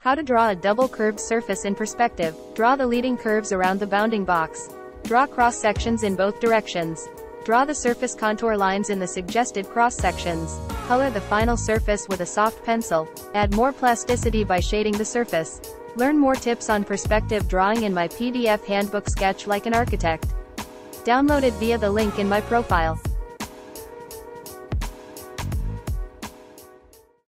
How to draw a double curved surface in perspective. Draw the leading curves around the bounding box. Draw cross sections in both directions. Draw the surface contour lines in the suggested cross sections. Color the final surface with a soft pencil. Add more plasticity by shading the surface. Learn more tips on perspective drawing in my PDF handbook Sketch Like an Architect. Download it via the link in my profile.